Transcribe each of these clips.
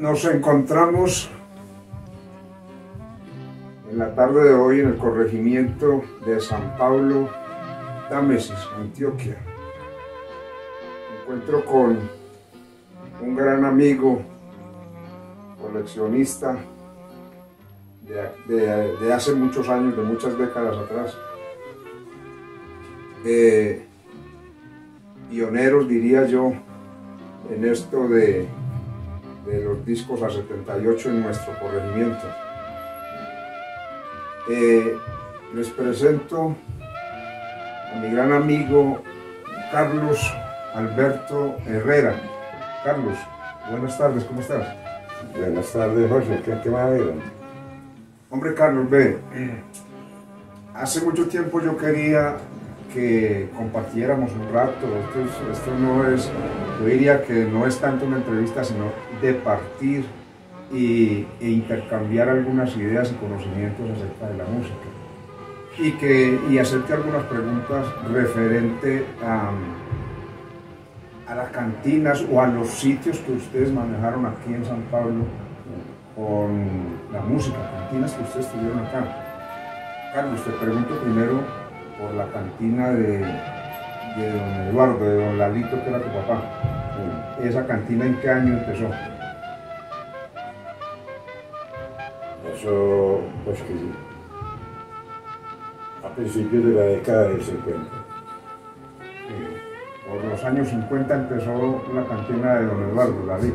Nos encontramos en la tarde de hoy en el corregimiento de San Pablo, Támesis, Antioquia. Me encuentro con un gran amigo, coleccionista de hace muchos años, de muchas décadas atrás. Pioneros, diría yo, en esto de los discos a 78 en nuestro corregimiento. Les presento a mi gran amigo Carlos Alberto Herrera. Carlos, buenas tardes, ¿cómo estás? Buenas tardes, Jorge, ¿qué me ha habido? Hombre, Carlos, ve, hace mucho tiempo yo quería que compartiéramos un rato. Esto no es, yo diría que no es tanto una entrevista, sino de partir e intercambiar algunas ideas y conocimientos acerca de la música y hacerte algunas preguntas referente a las cantinas o a los sitios que ustedes manejaron aquí en San Pablo con la música, cantinas que ustedes tuvieron acá. Carlos, te pregunto primero por la cantina de don Eduardo, de don Lalito, que era tu papá. ¿Esa cantina en qué año empezó? Eso, pues que sí, a principios de la década del 50. Por los años 50 empezó la cantina de don Eduardo, Lalito.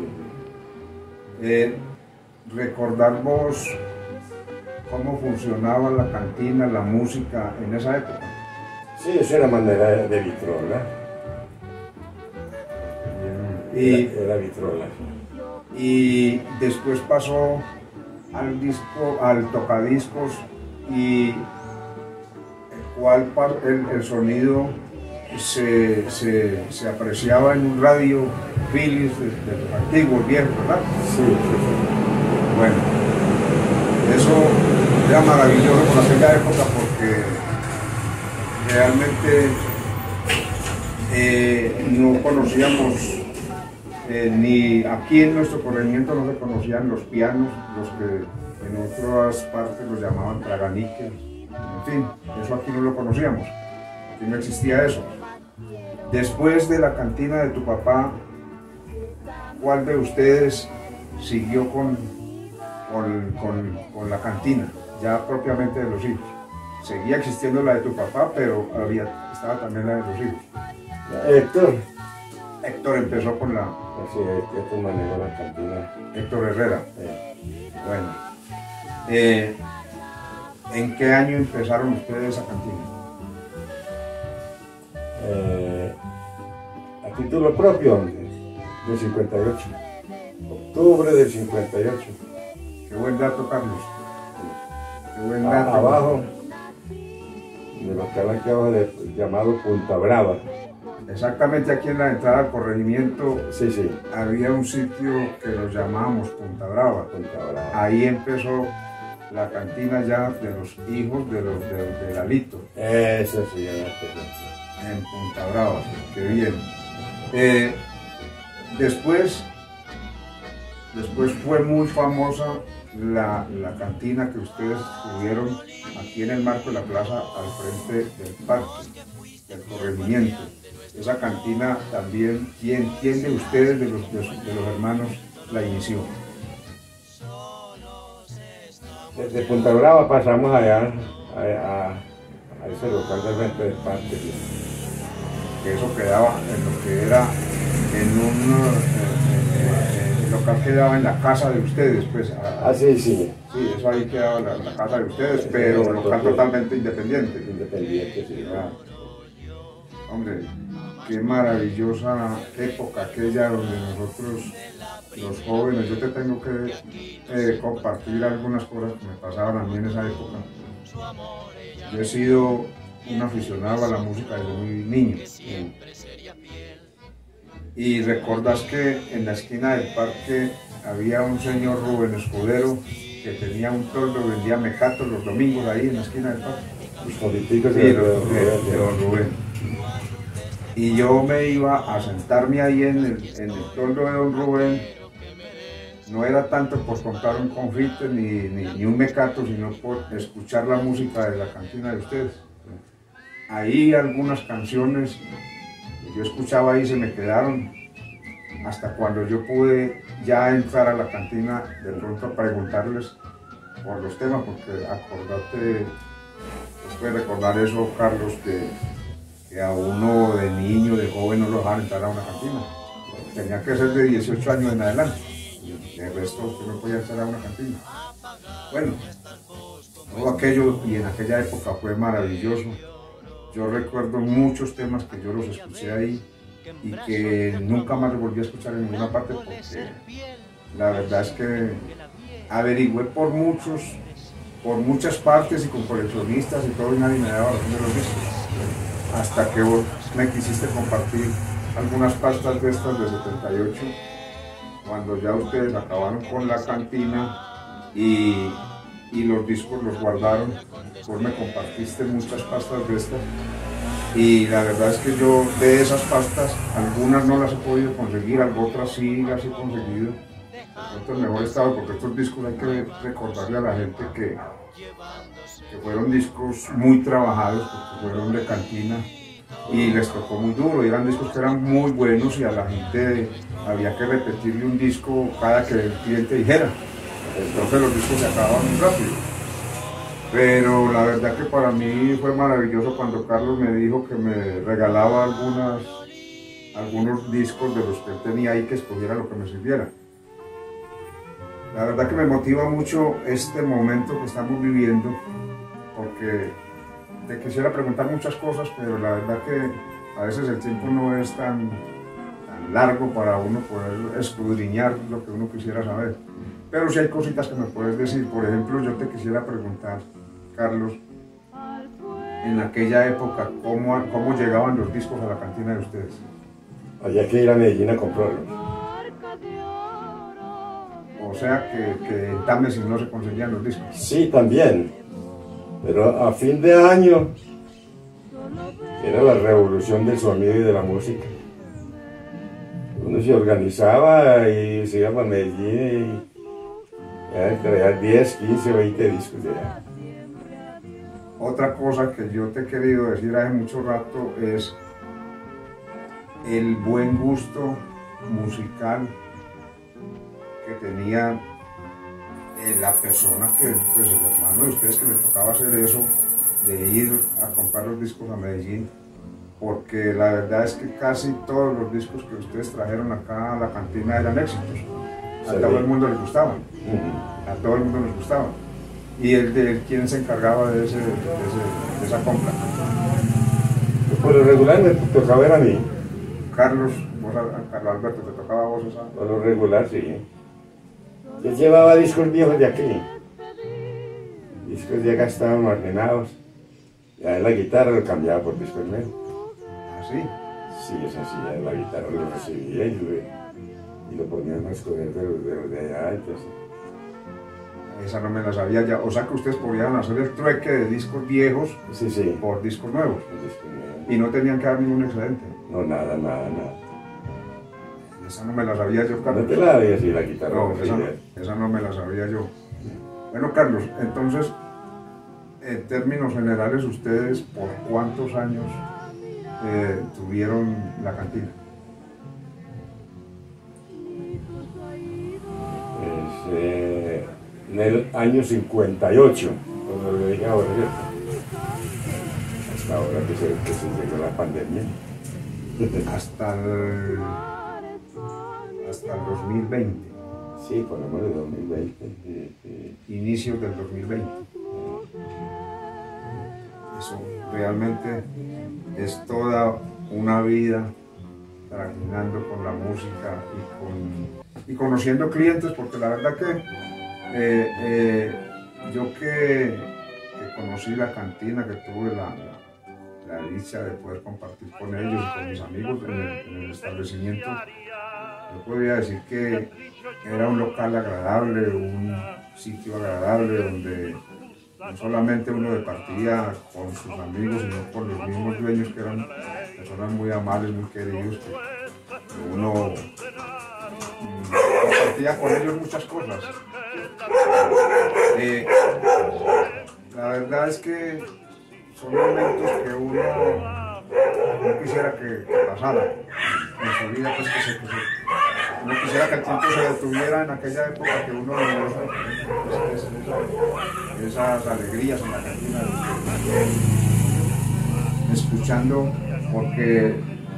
Sí. ¿Recordamos cómo funcionaba la cantina, la música en esa época? Sí, eso era manera de vitrola. Era vitrola. Y después pasó al tocadiscos, y el sonido se apreciaba en un radio Philips de los antiguos, viejos, ¿verdad? Sí. Bueno, eso era maravilloso por aquella época, porque realmente no conocíamos, ni aquí en nuestro corregimiento no se conocían los pianos, los que en otras partes los llamaban traganiques. En fin, eso aquí no lo conocíamos, aquí no existía eso. Después de la cantina de tu papá, ¿cuál de ustedes siguió con la cantina, ya propiamente de los hijos? Seguía existiendo la de tu papá, pero estaba también la de los hijos. Héctor empezó con la... Sí, Héctor manejó la cantina. Héctor Herrera. Bueno, ¿en qué año empezaron ustedes esa cantina? A título propio, del 58. Octubre del 58. Qué buen dato, Carlos. Qué buen dato. Abajo, de lo que aquí abajo, llamado Punta Brava. Exactamente aquí en la entrada al corregimiento. Sí. Había un sitio que lo llamábamos Punta Brava. Ahí empezó la cantina ya de los hijos de Lalito. Eso sí, en Punta Brava, qué bien. Después fue muy famosa la cantina que ustedes tuvieron aquí en el marco de la plaza al frente del parque, del corregimiento. Esa cantina también, ¿quién de ustedes, de los hermanos, la inició? Desde Punta Brava pasamos allá a ese local del frente del parque. Que eso quedaba en lo que era el local quedaba en la casa de ustedes, pues. Sí. Sí, eso ahí quedaba la casa de ustedes, pero un local totalmente independiente. Independiente, sí. Hombre, qué maravillosa época aquella donde nosotros, los jóvenes, yo te tengo que compartir algunas cosas que me pasaban a mí en esa época. Yo he sido un aficionado a la música desde muy niño. Y recuerdas que en la esquina del parque había un señor Rubén Escudero que tenía un toldo, vendía mecatos los domingos ahí en la esquina del parque. Los politicos de don Rubén. Y yo me iba a sentarme ahí en el toldo de don Rubén no era tanto por comprar un confite ni un mecato, sino por escuchar la música de la cantina de ustedes. Ahí algunas canciones que yo escuchaba ahí se me quedaron hasta cuando yo pude ya entrar a la cantina de pronto a preguntarles por los temas, porque acordate, puedes recordar eso, Carlos, que a uno de niño, de joven, no lo dejaban entrar a una cantina. Tenía que ser de 18 años en adelante. El resto usted no podía entrar a una cantina. Bueno, todo aquello y en aquella época fue maravilloso. Yo recuerdo muchos temas que yo los escuché ahí y que nunca más los volví a escuchar en ninguna parte, porque la verdad es que averigüé por muchas partes y con coleccionistas y todo, y nadie me daba razón de los discos. Hasta que vos me quisiste compartir algunas pastas de estas de 78, cuando ya ustedes acabaron con la cantina y los discos los guardaron. Vos me compartiste muchas pastas de estas, y la verdad es que yo de esas pastas algunas no las he podido conseguir, otras sí las he conseguido en mejor estado, porque estos discos hay que recordarle a la gente que fueron discos muy trabajados, porque fueron de cantina y les tocó muy duro, y eran discos que eran muy buenos y a la gente había que repetirle un disco cada que el cliente dijera. Entonces los discos se acababan muy rápido. Pero la verdad que para mí fue maravilloso cuando Carlos me dijo que me regalaba algunos discos de los que él tenía ahí, que escogiera lo que me sirviera. La verdad que me motiva mucho este momento que estamos viviendo, porque te quisiera preguntar muchas cosas, pero la verdad que a veces el tiempo no es tan largo para uno poder escudriñar lo que uno quisiera saber. Pero sí hay cositas que me puedes decir. Por ejemplo, yo te quisiera preguntar, Carlos, en aquella época, ¿cómo llegaban los discos a la cantina de ustedes? Había que ir a Medellín a comprarlos. O sea que en Támesis no se conseguían los discos. Sí, también. Pero a fin de año era la revolución del sonido y de la música. Uno se organizaba y se iba a Medellín y traía 10, 15, 20 discos de allá. Otra cosa que yo te he querido decir hace mucho rato es el buen gusto musical que tenía la persona que, pues el hermano de ustedes, que le tocaba hacer eso, de ir a comprar los discos a Medellín, porque la verdad es que casi todos los discos que ustedes trajeron acá a la cantina eran éxitos. A todo el mundo les gustaban. A todo el mundo les gustaban. ¿Y quién se encargaba de esa compra? Por lo regular me tocaba ver a mí. Carlos Alberto, ¿te tocaba a vos esa? Por lo regular, sí. Yo llevaba discos viejos de aquí. Discos ya gastados, ordenados. Y a la guitarra lo cambiaba por discos nuevos. ¿Ah, sí? Sí, es así, ya la guitarra lo recibía y lo ponían a escoger de allá. Entonces. Esa no me la sabía ya. O sea que ustedes podían hacer el trueque de discos viejos, sí, sí, por discos nuevos. Discos nuevos. Y no tenían que dar ningún excedente. No, nada. Esa no me la sabía yo, Carlos. ¿No te la sabía si la guitarra? No, esa no me la sabía yo. Bueno, Carlos, entonces, en términos generales, ¿ustedes por cuántos años tuvieron la cantina? En el año 58, cuando le dije ahora, hasta ahora que se llegó la pandemia. Hasta el 2020. Sí, por lo menos 2020. Inicios del 2020. Eso realmente es toda una vida trabajando con la música y conociendo clientes, porque la verdad que yo que conocí la cantina, que tuve la dicha de poder compartir con ellos y con mis amigos en el establecimiento, yo podría decir que era un local agradable, un sitio agradable donde no solamente uno departía con sus amigos, sino con los mismos dueños, que eran personas muy amables, muy queridos, que uno compartía con ellos muchas cosas. La verdad es que son momentos que uno no quisiera que pasaran en su vida, pues uno quisiera que el tiempo se detuviera en aquella época que uno vivió esas alegrías en la cantina, escuchando, porque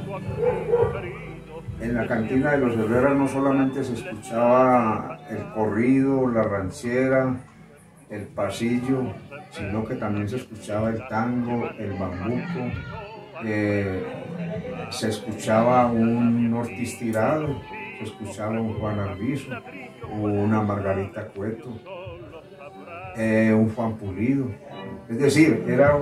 en la cantina de los Herreras no solamente se escuchaba el corrido, la ranchera, el pasillo, sino que también se escuchaba el tango, el bambuco, se escuchaba un Ortiz Tirado, se escuchaba un Juan Arvizu, una Margarita Cueto, un Juan Pulido. Es decir, era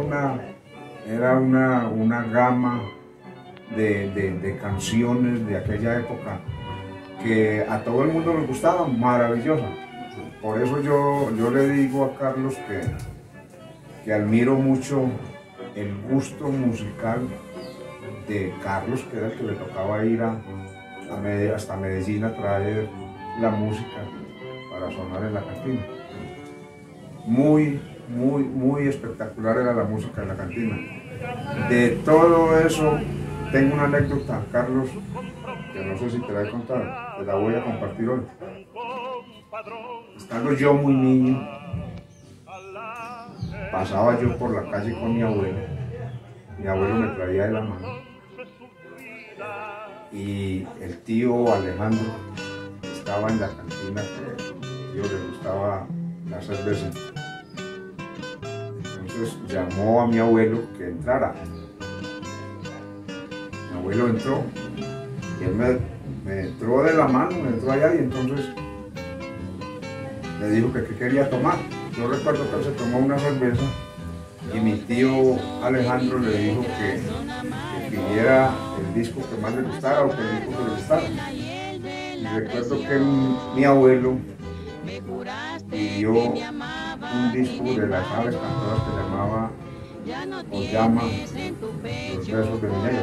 una gama de canciones de aquella época que a todo el mundo les gustaba, maravillosa. Por eso yo le digo a Carlos que admiro mucho el gusto musical de Carlos, que era el que le tocaba ir hasta Medellín a traer la música para sonar en la cantina. Muy, muy, muy espectacular era la música en la cantina. De todo eso tengo una anécdota, Carlos, que no sé si te la he contado, te la voy a compartir hoy. Estando yo muy niño, pasaba yo por la calle con mi abuelo me traía de la mano, y el tío Alejandro estaba en la cantina, que al tío le gustaba la cerveza. Entonces llamó a mi abuelo que entrara. Mi abuelo entró y él me entró de la mano, me entró allá, y entonces le dijo que qué quería tomar. Yo recuerdo que él se tomó una cerveza y mi tío Alejandro le dijo que pidiera el disco que más le gustara o que el disco que le gustara. Y recuerdo que mi abuelo pidió un disco de las aves cantoras que llamaba o llama Los Besos de mi Negra.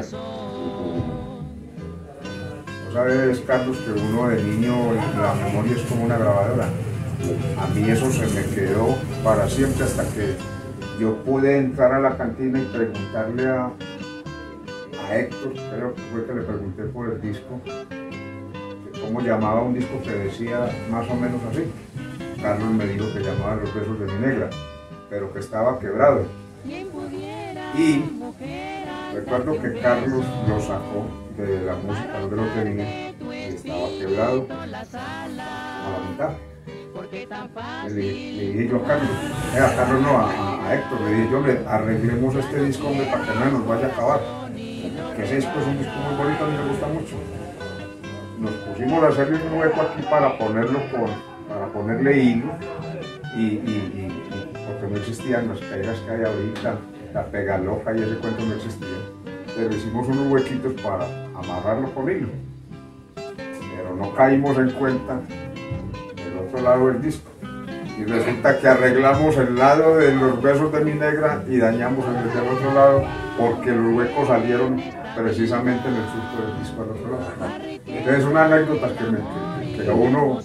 Vos sabes, Carlos, que uno de niño la memoria es como una grabadora. A mí eso se me quedó para siempre, hasta que yo pude entrar a la cantina y preguntarle a Héctor, creo que fue que le pregunté por el disco, que cómo llamaba un disco que decía más o menos así. Carlos me dijo que llamaba Los Besos de mi Negra, pero que estaba quebrado. Y recuerdo que Carlos lo sacó de la música donde lo tenía y estaba quebrado a la mitad. Le dije yo a Carlos no, a Héctor, le dije yo, arreglemos este disco, hombre, para que no nos vaya a acabar, que ese disco es un disco muy bonito, a mí me gusta mucho. Nos pusimos a hacerle un hueco aquí para ponerle hilo, y porque no existían las pegas que hay ahorita, la pega loca y ese cuento no existía, pero hicimos unos huequitos para amarrarlo con hilo, pero no caímos en cuenta otro lado del disco, y resulta que arreglamos el lado de Los Besos de mi Negra y dañamos el del otro lado, porque los huecos salieron precisamente en el surco del disco al otro lado. Entonces, una anécdota que a uno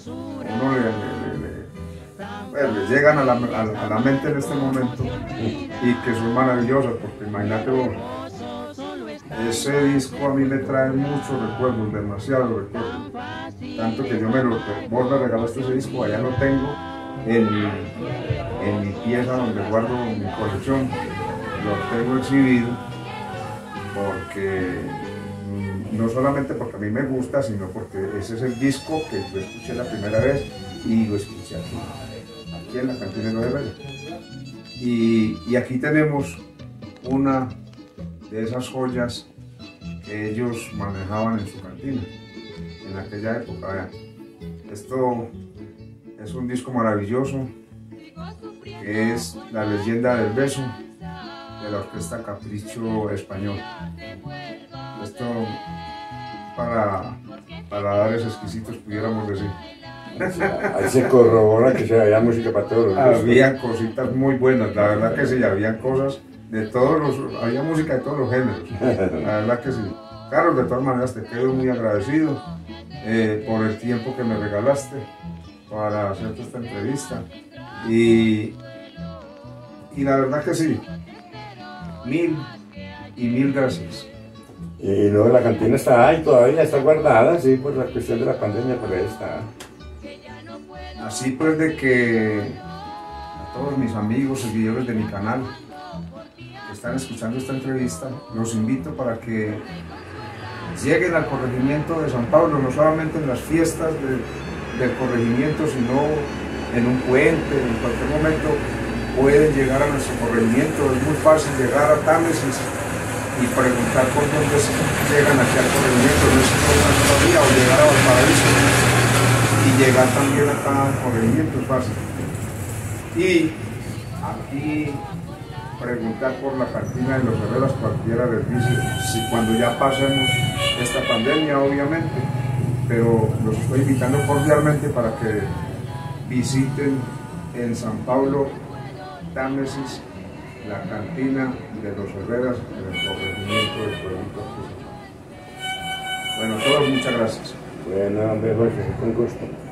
le llegan a la mente en este momento, y que son maravillosas, porque imagínate vos, ese disco a mí me trae muchos recuerdos, demasiados recuerdos, tanto que vos me regalaste ese disco, allá lo tengo en mi pieza donde guardo mi colección, lo tengo exhibido, porque no solamente porque a mí me gusta, sino porque ese es el disco que yo escuché la primera vez y lo escuché aquí en la cantina de Los Herreras. Y aquí tenemos una de esas joyas que ellos manejaban en su cantina en aquella época. Esto es un disco maravilloso, que es La Leyenda del Beso, de la Orquesta Capricho Español. Esto para dares exquisitos, pudiéramos decir. Ahí se corrobora que había música para todos los gustos. Había cositas muy buenas, la verdad que sí, había cosas de había música de todos los géneros, la verdad que sí. Carlos, de todas maneras te quedo muy agradecido por el tiempo que me regalaste para hacerte esta entrevista. Y la verdad que sí, mil gracias. Y no, la cantina está ahí todavía, está guardada, sí, por la cuestión de la pandemia, pero ahí está. Así pues de que a todos mis amigos, seguidores de mi canal, que están escuchando esta entrevista, los invito para que lleguen al corregimiento de San Pablo, no solamente en las fiestas del corregimiento, sino en un puente, en cualquier momento pueden llegar a nuestro corregimiento. Es muy fácil llegar a Támesis y preguntar por dónde llegan aquí al corregimiento, no es una sola vía, o llegar a Valparaíso y llegar también acá al corregimiento, es fácil. Y aquí preguntar por la cantina de los Herreras, cualquiera les dice, si cuando ya pasemos esta pandemia, obviamente, pero los estoy invitando cordialmente para que visiten en San Pablo, Támesis, la cantina de los Herreras en el corregimiento del pueblito. Bueno, a todos muchas gracias. Bueno, hombre, Jorge, con gusto.